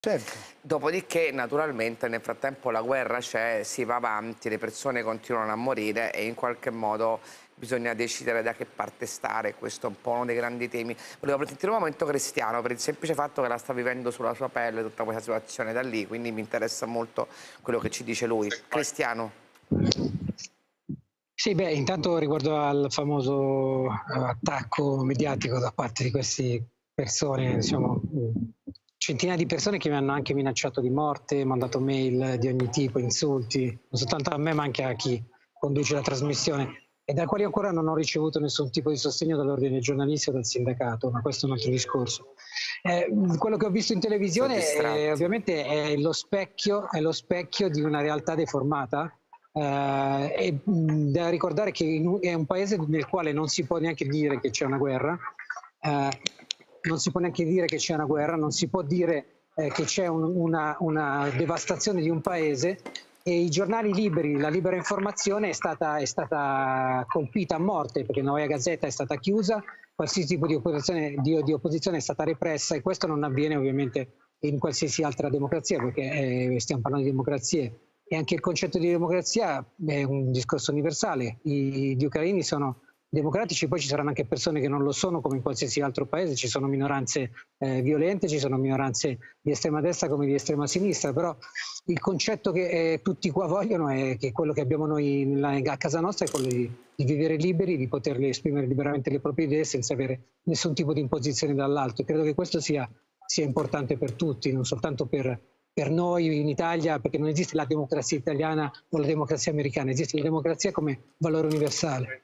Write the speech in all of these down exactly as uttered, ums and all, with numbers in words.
Certo. Dopodiché, naturalmente, nel frattempo la guerra c'è, si va avanti, le persone continuano a morire e in qualche modo bisogna decidere da che parte stare. Questo è un po' uno dei grandi temi. Volevo sentire un momento Cristiano, per il semplice fatto che la sta vivendo sulla sua pelle tutta questa situazione da lì, quindi mi interessa molto quello che ci dice lui. Cristiano. Sì, beh, intanto riguardo al famoso uh, attacco mediatico da parte di queste persone, diciamo, centinaia di persone che mi hanno anche minacciato di morte, mandato mail di ogni tipo, insulti, non soltanto a me ma anche a chi conduce la trasmissione, e dal quale ancora non ho ricevuto nessun tipo di sostegno dall'ordine dei giornalisti o dal sindacato, ma questo è un altro discorso. Eh, quello che ho visto in televisione eh, ovviamente è lo specchio, è lo specchio di una realtà deformata. Eh, è da ricordare che in, è un paese nel quale non si può neanche dire che c'è una guerra, eh, non si può neanche dire che c'è una guerra, non si può dire eh, che c'è un, una, una devastazione di un paese, e i giornali liberi, la libera informazione è stata, è stata colpita a morte, perché Novaya Gazeta è stata chiusa, qualsiasi tipo di opposizione, di, di opposizione è stata repressa, e questo non avviene ovviamente in qualsiasi altra democrazia, perché eh, stiamo parlando di democrazie. E anche il concetto di democrazia è un discorso universale. I, gli ucraini sono democratici, poi ci saranno anche persone che non lo sono, come in qualsiasi altro paese, ci sono minoranze eh, violente, ci sono minoranze di estrema destra come di estrema sinistra, però il concetto che eh, tutti qua vogliono è che quello che abbiamo noi nella, a casa nostra è quello di, di vivere liberi, di poterli esprimere liberamente le proprie idee senza avere nessun tipo di imposizione dall'alto. Credo che questo sia, sia importante per tutti, non soltanto per per noi in Italia, perché non esiste la democrazia italiana o la democrazia americana, esiste la democrazia come valore universale.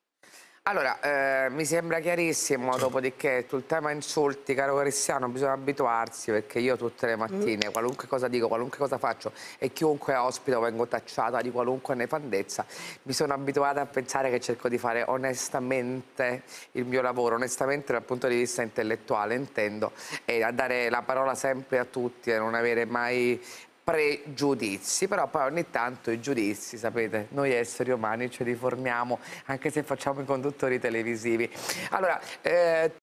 Allora, eh, mi sembra chiarissimo, dopodiché sul tema insulti, caro Cristiano, bisogna abituarsi, perché io tutte le mattine, qualunque cosa dico, qualunque cosa faccio e chiunque ospito vengo tacciata di qualunque nefandezza, mi sono abituata a pensare che cerco di fare onestamente il mio lavoro, onestamente dal punto di vista intellettuale intendo, e a dare la parola sempre a tutti e non avere mai pregiudizi, però poi ogni tanto i giudizi, sapete, noi esseri umani ce li formiamo anche se facciamo i conduttori televisivi. Allora, eh,